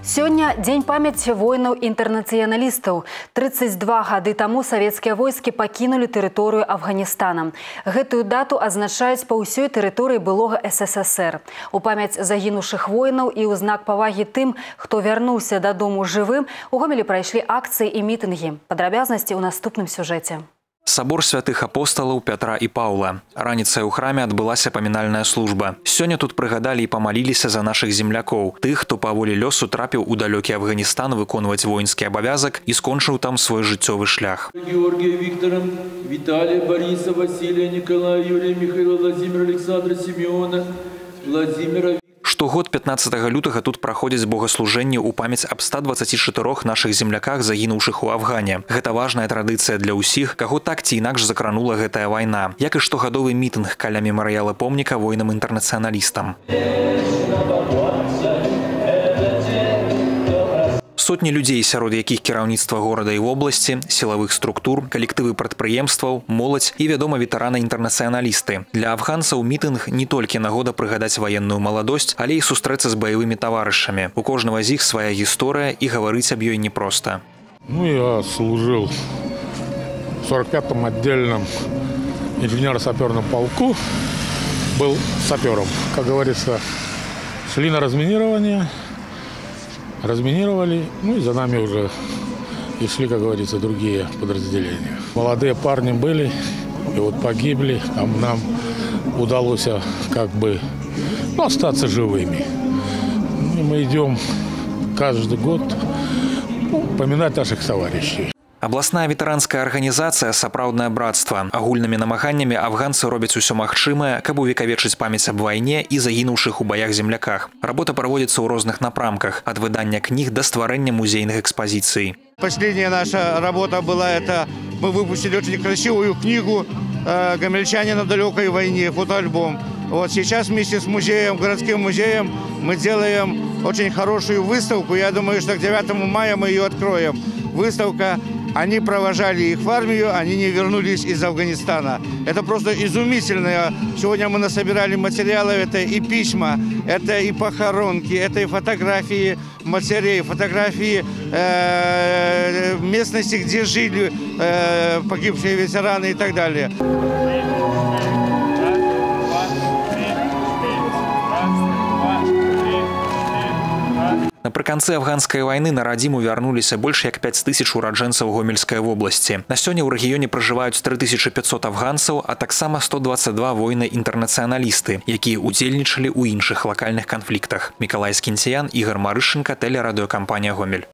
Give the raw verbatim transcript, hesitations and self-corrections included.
Сегодня дзень памяти воинов-интернационалистов. тридцать два гады тому советские войски покинули территорию Афганистана. Гэтую дату означают по всей территории былого СССР. У память загинувших воинов и у знак поваги тем, кто вернулся до дому живым, у Гомелі прошли акции и митинги. Подробности в наступном сюжете. Собор святых апостолов Петра и Паула. Раніцай у храме адбылася памінальная служба. Сёння тут прыгадалі і памаліліся за наших землякоў, тых, хто па волі лёсу трапіў у далёкі Афганістан выконваць воінскі абавязак і скончыў там свой жыццёвы шлях. Георгия Виктора, Виталия Бориса, Василия Николая, Юрия Михаила, Владимира Александра Семена, Владимира. Штогод пятнадцатага лютага тут праходзяць богаслужэнні ў памяць аб ста дваццаці чатырох нашых земляках, загінуўшых у Афгане. Гэта важная традыцыя для ўсіх, каго так ці інакш закранула гэтая вайна. Як і штогадовы мітынг каля мемарыяла помніка воінам-інтэрнацыяналістам. Сотні людзей, сярод якіх кіраўніцтва горада і вобласці, сілавых структур, калектывы прадпрыемстваў, моладзь і, вядома, ветэраны-інтэрнацыяналісты. Для афганцаў мітынг не толькі нагода прыгадаць ваенную маладосць, але і сустрэцца з баявымі таварышамі. У кожнага з іх свая гісторыя і гаварыць аб ёй непроста. Ну, я служил в сорок пятом отдельном инженерно-саперном полку. Был сапером. Как говорится, шли на разминирование. Разминировали, ну и за нами уже и шли, как говорится, другие подразделения. Молодые парни были, и вот погибли, а нам удалось как бы ну, остаться живыми. И мы идем каждый год ну, поминать наших товарищей. Абласная ветэранская арганізацыя «Сапраўднае братства». Агульнымі намаганнямі афганцы робяць усё магчымае, каб увекавечыць памяць аб вайне і загінуўшых у баях земляках. Работа праводзіцца ў розных напрамках, ад выдання кніг до стварэння музейных экспозиций. Последняя наша работа была, это мы выпустили очень красивую книгу э, «Гомельчане на далекой войне», фотоальбом. Вот сейчас вместе с музеем, городским музеем мы делаем очень хорошую выставку. Я думаю, что к девятому мая мы ее откроем. Выставка. Они провожали их в армию, они не вернулись из Афганистана. Это просто изумительно. Сегодня мы насобирали материалов. Это и письма, это и похоронки, это и фотографии матерей, фотографии э, местности, где жили э, погибшие ветераны и так далее. Напрыканцы афганскай вайны на радзіму вярнуліся больш як пяць тысяч ураджэнцаў Гомельскай вобласці. На сёння ў рэгіёне пражываюць тры тысячы пятьсот афганцаў, а таксама сто двадцать два воіны-інтэрнацыяналісты, якія удзельнічалі ў іншых лакальных канфліктах. Мікалай Скінцяян, Ігор Марышченка, тэлерадыёкампанія «Гомель».